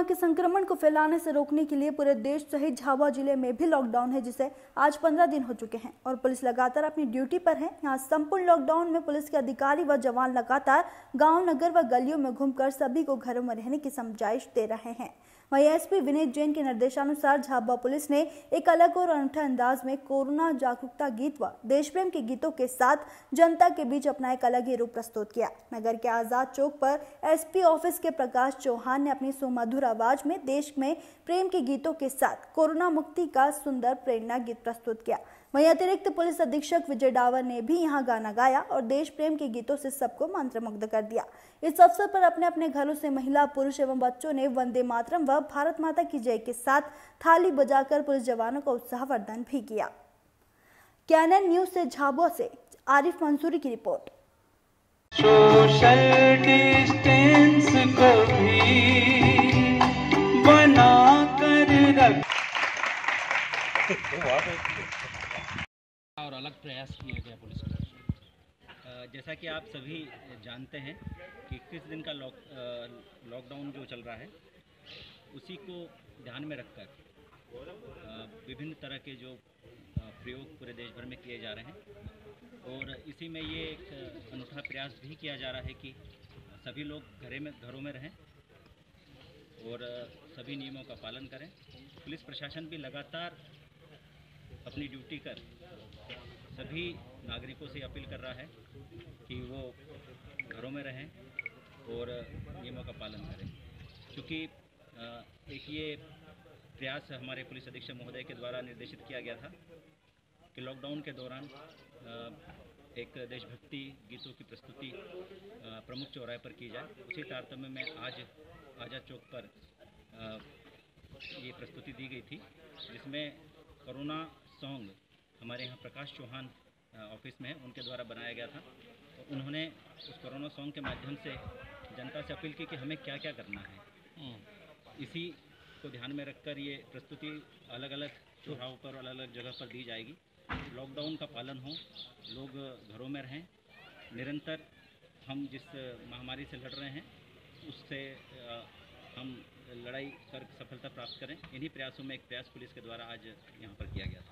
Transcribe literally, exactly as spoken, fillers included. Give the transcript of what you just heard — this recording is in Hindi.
कोरोना के संक्रमण को फैलाने से रोकने के लिए पूरे देश सहित झाबुआ जिले में भी लॉकडाउन है, जिसे आज पंद्रह दिन हो चुके हैं और पुलिस लगातार अपनी ड्यूटी पर है। यहाँ संपूर्ण लॉकडाउन में पुलिस के अधिकारी व जवान लगातार गांव, नगर व गलियों में घूमकर सभी को घरों में रहने की समझाइश दे रहे हैं। वहीं एसपी विनीत जैन के निर्देशानुसार झाबुआ पुलिस ने एक अलग और अनूठा अंदाज में कोरोना जागरूकता गीत व देश प्रेम के गीतों के साथ जनता के बीच अपना एक अलग ही रूप प्रस्तुत किया। नगर के आजाद चौक पर एसपी ऑफिस के प्रकाश चौहान ने अपनी सुमधुर आवाज में देश में प्रेम के गीतों के साथ कोरोना मुक्ति का सुंदर प्रेरणा गीत प्रस्तुत किया। वहीं अतिरिक्त पुलिस अधीक्षक विजय डावर ने भी यहां गाना गाया और देश प्रेम के गीतों से सबको मंत्रमुग्ध कर दिया। इस अवसर पर अपने अपने घरों से महिला, पुरुष एवं बच्चों ने वंदे मातरम व भारत माता की जय के साथ थाली बजाकर पुलिस जवानों का उत्साहवर्धन भी किया। कैनन न्यूज से झाबुआ से आरिफ मंसूरी की रिपोर्ट। सोशल डिस्टेंस को भी बना कर रख और अलग प्रयास किया गया पुलिस को। जैसा कि आप सभी जानते हैं कि इक्कीस दिन का लॉक लॉकडाउन जो चल रहा है, उसी को ध्यान में रखकर विभिन्न तरह के जो प्रयोग पूरे देश भर में किए जा रहे हैं और इसी में ये एक अनूठा प्रयास भी किया जा रहा है कि सभी लोग घरे में घरों में रहें और सभी नियमों का पालन करें। पुलिस प्रशासन भी लगातार अपनी ड्यूटी कर सभी नागरिकों से अपील कर रहा है कि वो घरों में रहें और नियमों का पालन करें, क्योंकि एक ये प्रयास हमारे पुलिस अधीक्षक महोदय के द्वारा निर्देशित किया गया था कि लॉकडाउन के दौरान एक देशभक्ति गीतों की प्रस्तुति प्रमुख चौराहे पर की जाए। उसी तारतम्य में आज आजाद चौक पर ये प्रस्तुति दी गई थी, जिसमें कोरोना सॉन्ग हमारे यहाँ प्रकाश चौहान ऑफिस में है, उनके द्वारा बनाया गया था। तो उन्होंने उस कोरोना सॉन्ग के माध्यम से जनता से अपील की कि हमें क्या क्या करना है। इसी को ध्यान में रखकर ये प्रस्तुति अलग अलग चौराहों पर, अलग अलग जगह पर दी जाएगी। लॉकडाउन का पालन हो, लोग घरों में रहें, निरंतर हम जिस महामारी से लड़ रहे हैं उससे हम लड़ाई कर सफलता प्राप्त करें। इन्हीं प्रयासों में एक प्रयास पुलिस के द्वारा आज यहाँ पर किया गया था।